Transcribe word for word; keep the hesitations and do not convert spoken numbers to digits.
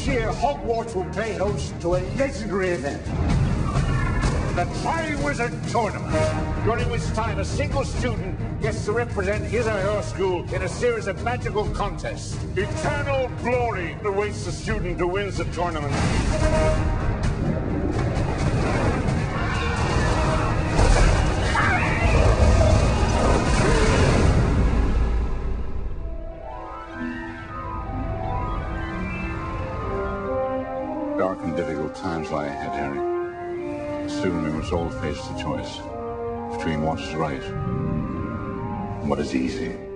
year, Hogwarts will pay host to a legendary event. The Tri-Wizard Tournament, during which time a single student gets to represent his or her school in a series of magical contests. Eternal glory awaits the student who wins the tournament. Dark and difficult times lie ahead, Harry. Soon we must all face the choice between what is right and what is easy.